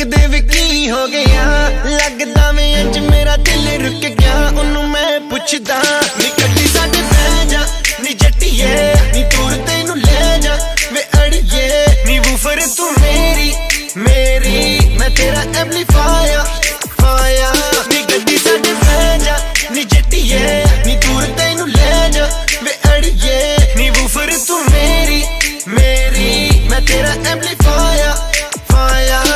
दे वे की हो गया लगदा मैं अंज मेरा दिल रुक गया ओनू मैं पुछदा नी कड्डी साडे बह जा नी जट्टिए नी दूर तेनू ले जा वे अड़िए नी वूफर तू मेरी मेरी मैं तेरा एम्पलीफायर फायर नी कड्डी साडे बह जा नी जट्टिए नी दूर तेनू ले जा वे अड़िए नी वूफर तू मेरी मेरी मैं तेरा एम्पलीफायर फायर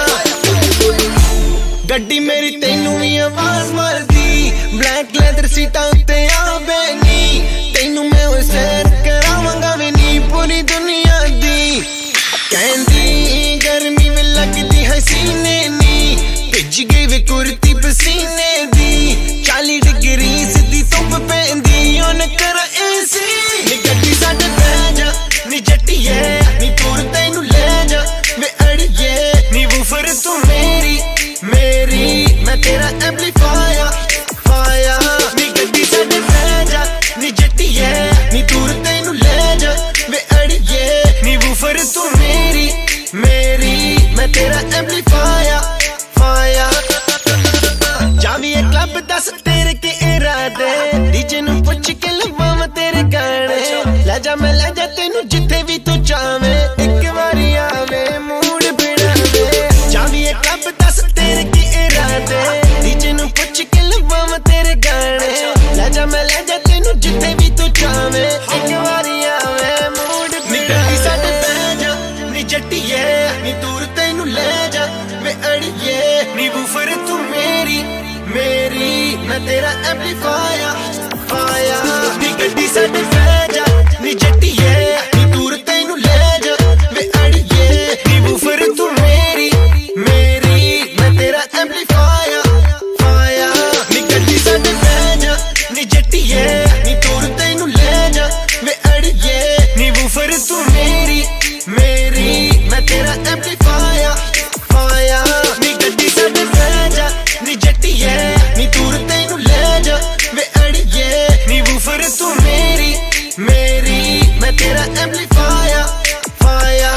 गड्डी मेरी तेनू भी आवाज मारदी ब्लैक लेदर सीटा उत्ते आ बैनी तेनू मैं वो सैर करावांगा वे नी पूरी दुनिया दी कहंदी गर्मी में लगदी हसीने नी भिज गई वे कुर्ती पसीने दी 40 डिग्री सीधी धुप पैंदी ओन करा एसी नी गड्डी साडे बह जा नी जट्टिए नी दूर तेनू ले जा वे अड़िए नी वूफर तू मेरी मेरी मैं तेरा एम्पलीफायर फायर नी गड्डी साडे बह जा नी जट्टिए नी दूर तेनू ले जा वे अड़िए नी वूफर तू मेरी मेरी मैं तेरा एम्पलीफायर फायर जावी एक क्लब दस तेरे के इरादे डीजे नू पुछ के लवां तेरे गाने ले जा मैं ले जा तेनू जिथे भी तू चावे एक बारी आवे मूड बिड़ावे जावी एक क्लब दस तेरे के इरादे डीजे नू पुछ के लवां तेरे गाने ले जा मैं ले जा तेनू जिथे भी तू चावे एक बारी आवे मूड बिड़ावे साडे बह जा नी जट्टिए नी दूर तेनू ले जा वे अड़िए नी वूफर तू मेरी मेरी मैं तेरा एम्पलीफायर फायर नी गड्डी साडे बह जा नी जट्टिए नी दूर तेनू ले जा वे अड़िए नी वूफर तू मेरी मेरी मैं तेरा एम्पलीफायर फायर नी गड्डी साडे बह जा नी जट्टिए नी दूर तेनू ले जा वे अड़िए नी वूफर तू मेरी मेरी मैं तेरा एम्पलीफायर फायर नी गड्डी साडे बह जा नी जट्टिए नी दूर तेनू ले जा वे अड़िए नी वूफर तू मेरी मेरी मैं तेरा एम्पलीफायर फायर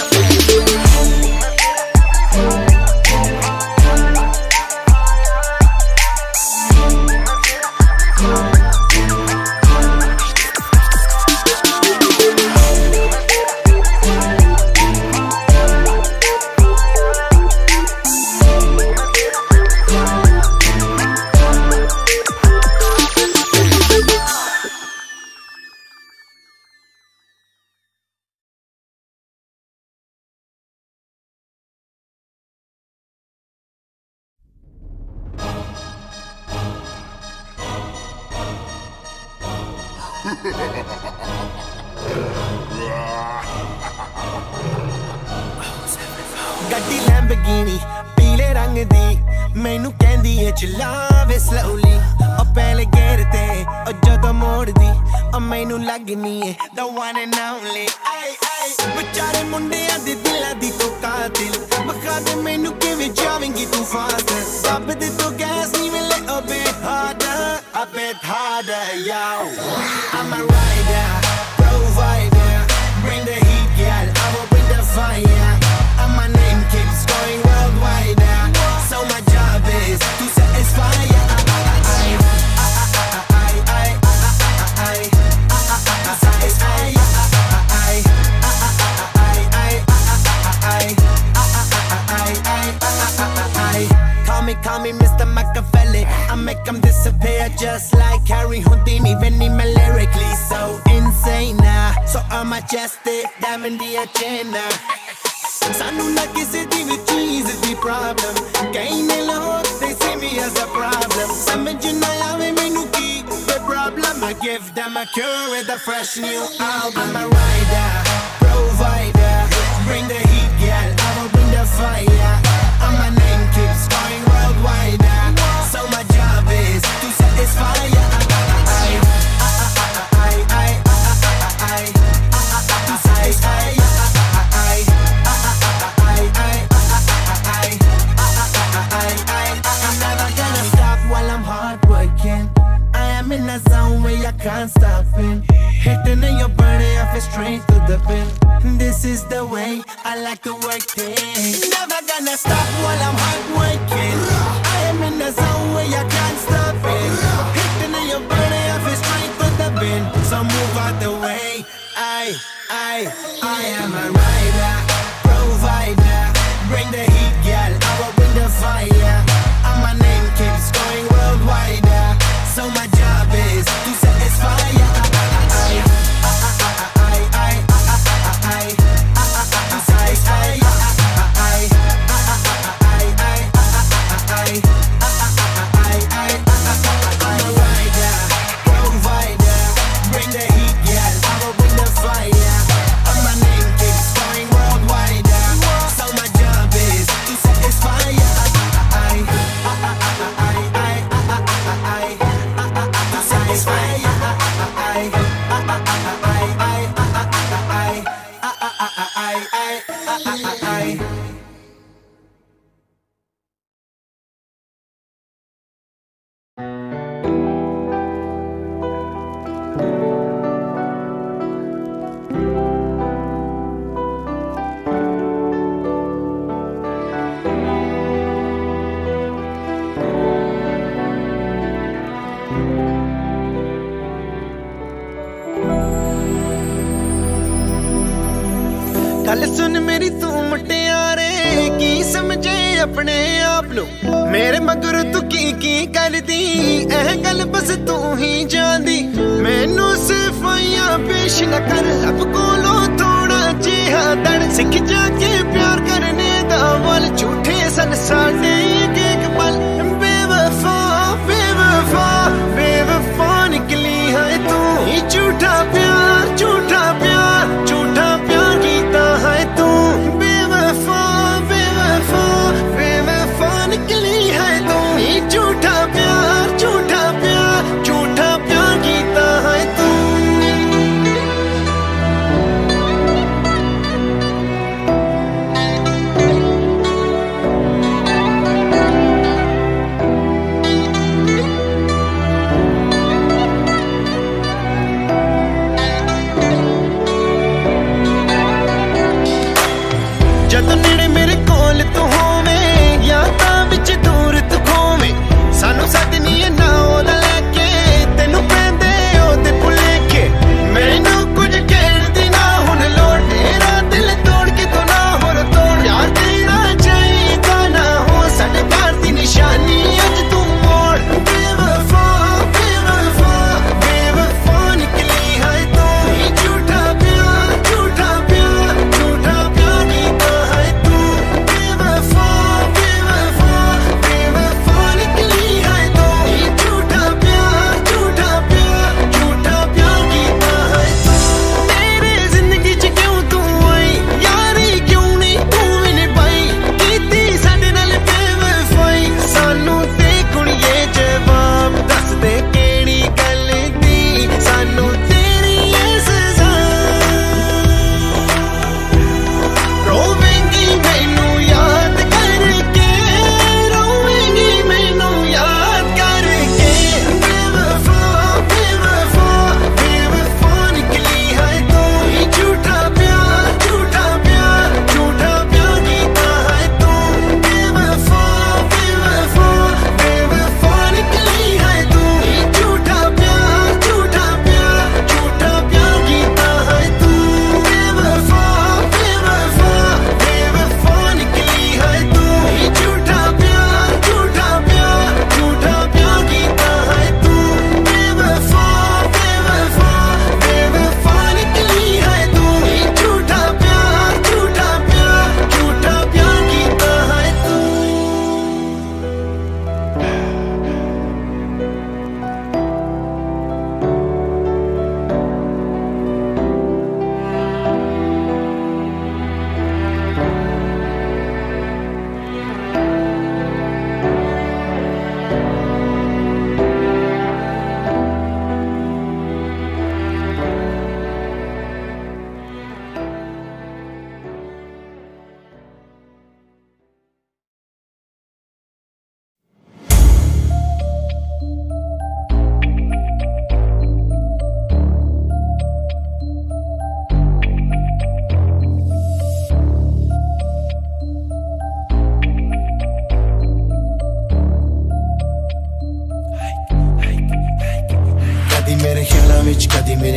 गड्डी लैम्बोर्गिनी पीले रंग दी मैनू कहंदी है चलावे स्लोली ओ पहले गेर ते ओ जदों मोड़दी ओ मैनू लगनी है the one and only आई आई बेचारे मुंडियां दे दिलां दी तो कातिल बखा दे मैनू किवें जावेंगी तू फास्ट सब दे तो गैस नी मिले a bit harder yo I'm a rider provider bring the heat girl I will bring the fire and my name keeps going worldwide so my job is to satisfy Call me Mr. Machiavelli I make them disappear just like Harry Houdini Benny me lyrically so insane so I'm majestic diamond the agenda Sanu na kisi di vi cheese di problem Kahin ne log they see me as a problem Samajh na aave mainu ki the problem I give them a cure with a fresh new album I'm a rider provider bring the heat girl I will bring the fire and my name keeps going worldwide so my job is to satisfy to satisfy I'm never gonna stop while I'm hard working I am in a zone where I can't stop it Hitting in your body, I feel straight to the pin. This is the way I like to work things. Never gonna stop while I'm hard working. I am in the zone where you can't stop it. Hitting in your body, I feel straight to the pin. So move out the way. I am a rider, provider. Bring the heat, girl, I will bring the fire. And my name keeps going worldwide. So my job is to satisfy. गल सुन मेरी तू मुटियारे की समझे अपने आप नु मेरे मगर तू की कर दी एह गल बस तू ही जानदी मैनू सिफाइयां पेश न कर लब कोलो थोड़ा जिहा दड़ सिख जाके प्यार करने दा वल झूठे सन साडे एक पल बेवफा बेवफा बेवफा निकली है तू झूठा प्यार झूठा प्यार झूठा प्यार कीता है तू बेवफा बेवफा बेवफा निकली है तू झूठा प्यार झूठा प्यार झूठा प्यार कीता है तू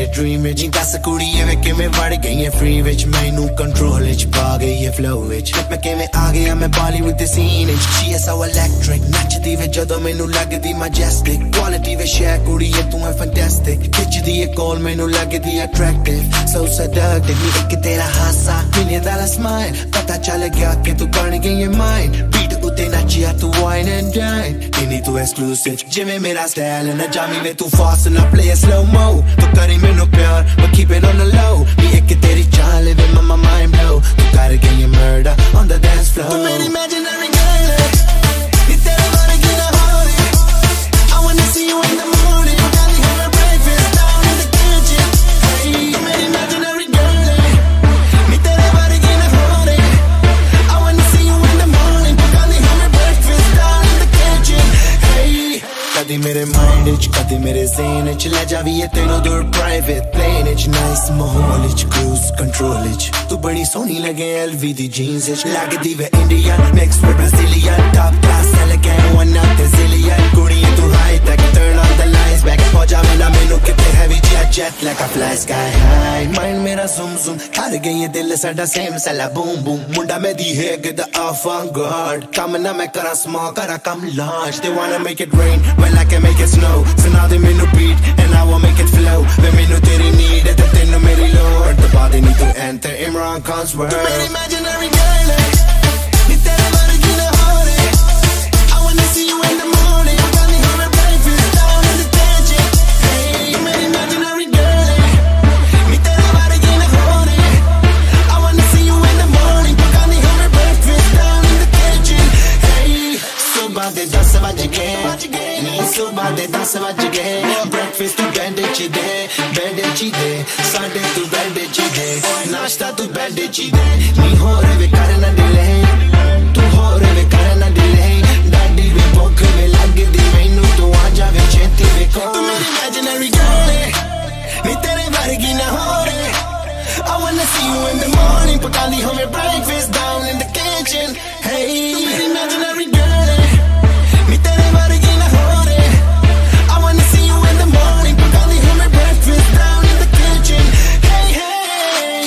मेरे ड्रीम विच दस कुड़ियां वे किवें वड़ गई फ्री विच मैनू कंट्रोल विच पा गई है फ्लो विच मैं किवें आ गया मैं बॉलीवुड दे सीन विच शी इज सो इलेक्ट्रिक नचदी वे जदों मैनू लगदी मैजेस्टिक क्वालिटी वे शेयर कुड़िए तू है फैंटास्टिक खिचदी है कॉल मैनू लगदी अट्रैक्टिव सो सेडक्टिव नी एक तेरा हासा $1 स्माइल पता चल गया कि तू बन गई है माइन बीट उते नचिया तू वाइन एंड डाइन इनी तू एक्सक्लूसिव जिवें मेरा स्टाइल न जामी वे तू फास्ट ना प्ले slow mo तू करी मैनू प्यार but keep it on the low नी एक तेरी चाल वे my mind blow तू कर गई murder on the dance floor तू मेरी imaginary girl है नी तेरे बारे की ना हो रही I wanna see you in the morning got me having breakfast down in the kitchen hey तू मेरी imaginary girl है नी तेरे बारे की ना हो रही I wanna see you in the morning got me having breakfast down in the kitchen hey कदी मेरे माइंड विच कदी मेरे ज़हन विच ले जावी है तेनों दूर प्राइवेट प्लेन विच नाइस माहौल विच क्रूज कंट्रोल विच तू बड़ी सोहनी लगे LV दी जीन्स विच लगदी वे Indian mix with Brazilian top class elegant one of the zillion कुड़ी तू high tech turn on the lights back हो जावे ना मैनू किते heavy jet like a fly sky high mind मेरा zoom zoom कर गई है दिल साडा सेम सला बूम बूम मुंडा मैं दी है get the avant-garde कम ना मैं करा small करा कम large they wanna make it rain well I can make it snow so now they me no beat and I will make it flow when me no तेरी need है तो तेनों मेरी लोड the body need to enter Imran Khan's world तू मेरी imaginary girl है नी तेरे बारे की ना हो रही I wanna see you in the morning got me having breakfast down in the kitchen hey तू मेरी imaginary girl है नी तेरे बारे की ना हो रही I wanna see you in the morning got me having breakfast down in the kitchen hey सुबह दे 10 बज गए सुबह दे 10 बज गए ब्रेकफास्ट तू बेड ची दे साडे तू बेड ची दे नाश्ता तू बेड ची दे नी हो रे वे करना डिले तू हो रे वे करना डिले डाडी वे भूख में लगदी मैनू तू आ जावे छेती वे को तू मेरी imaginary girl है नी तेरे वर्गी ना हो रे I wanna see you in the morning पका ली हमें breakfast down in the kitchen hey तू मेरी imaginary girl है नी तेरे वर्गी ना हो रे I wanna see you in the morning पका ली हमें breakfast down in the kitchen hey hey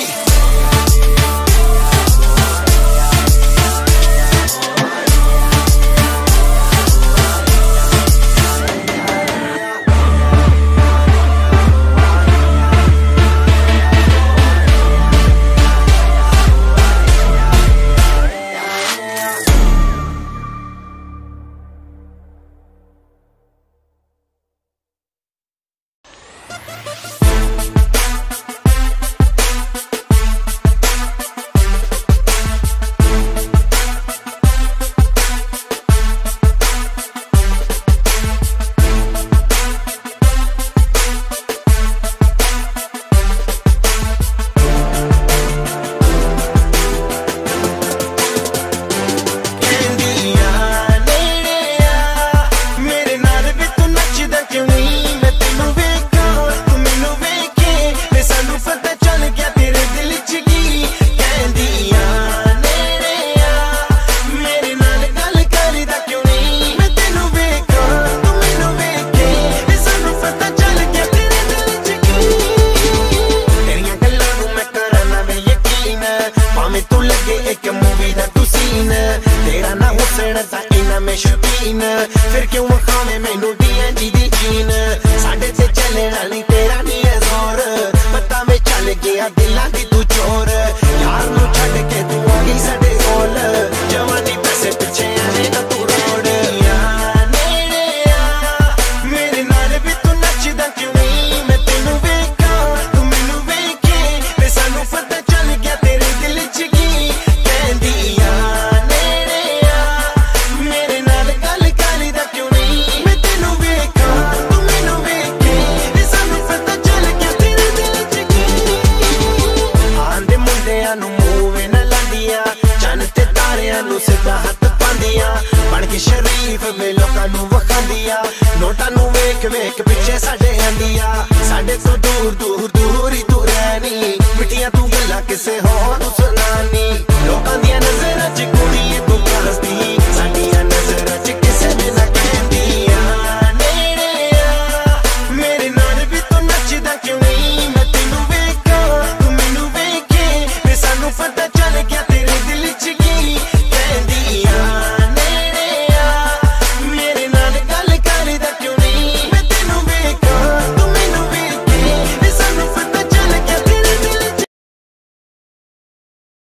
नोटा नू वेख वेख पिछे साडे आंदिया साडे तो दूर दूर दूर